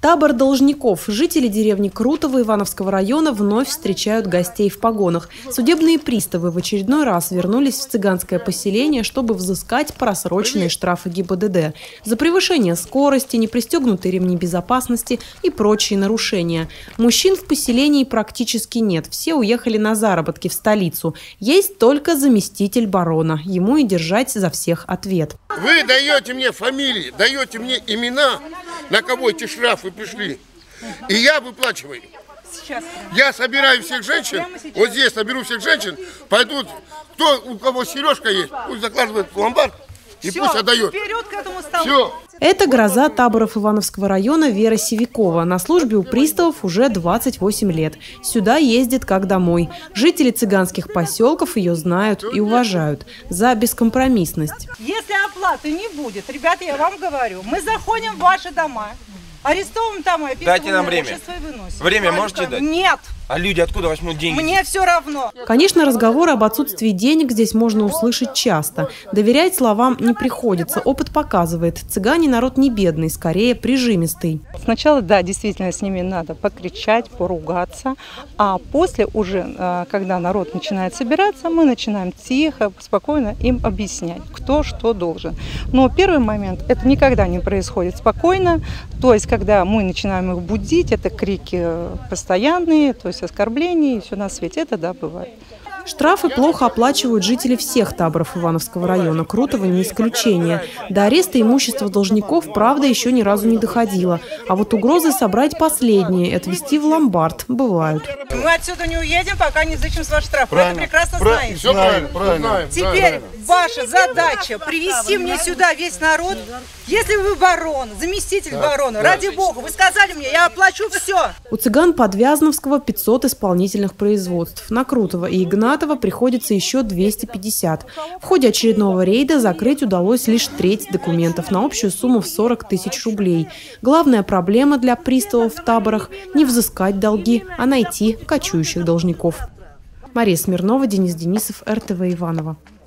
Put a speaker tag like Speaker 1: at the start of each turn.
Speaker 1: Табор должников. Жители деревни Крутово Ивановского района вновь встречают гостей в погонах. Судебные приставы в очередной раз вернулись в цыганское поселение, чтобы взыскать просроченные штрафы ГИБДД за превышение скорости, непристегнутые ремни безопасности и прочие нарушения. Мужчин в поселении практически нет. Все уехали на заработки в столицу. Есть только заместитель барона. Ему и держать за всех ответ.
Speaker 2: Вы даете мне фамилии, даете мне имена, на кого эти штрафы пришли. И я выплачиваю. Я собираю всех женщин, вот здесь соберу всех женщин, пойдут, у кого сережка есть, пусть закладывает в ломбард и все, пусть отдает.
Speaker 3: Вперед к этому столу.
Speaker 2: Все.
Speaker 1: Это гроза таборов Ивановского района Вера Сивякова. На службе у приставов уже 28 лет. Сюда ездит как домой. Жители цыганских поселков ее знают и уважают за бескомпромиссность.
Speaker 3: Если оплаты не будет, ребята, я вам говорю, мы заходим в ваши дома, арестовываем там и
Speaker 4: дайте нам время. Время можете дать?
Speaker 3: Нет.
Speaker 4: А люди откуда возьмут деньги?
Speaker 3: Мне все равно.
Speaker 1: Конечно, разговоры об отсутствии денег здесь можно услышать часто. Доверять словам не приходится. Опыт показывает, цыгане народ не бедный, скорее прижимистый.
Speaker 3: Сначала, да, действительно, с ними надо покричать, поругаться, а после уже, когда народ начинает собираться, мы начинаем тихо, спокойно им объяснять, кто что должен. Но первый момент, это никогда не происходит спокойно, то есть, когда мы начинаем их будить, это крики постоянные, то есть оскорбления и все на свете, это да, бывает.
Speaker 1: Штрафы плохо оплачивают жители всех таборов Ивановского района. Крутово не исключение. До ареста имущества должников, правда, еще ни разу не доходило. А вот угрозы собрать последние и отвезти в ломбард бывают.
Speaker 3: Мы отсюда не уедем, пока не изучим свой штраф. Вы это прекрасно знаете.
Speaker 2: Все правильно.
Speaker 3: Теперь ваша задача привести мне сюда весь народ. Если вы барон, заместитель барона, ради бога, вы сказали мне, я оплачу все.
Speaker 1: У цыган Подвязновского 500 исполнительных производств. На Крутово и Игнатова приходится еще 250. В ходе очередного рейда закрыть удалось лишь треть документов на общую сумму в 40 тысяч рублей. Главная проблема для приставов в таборах – не взыскать долги, а найти кочующих должников. Мария Смирнова, Денис Денисов, РТВ Иваново.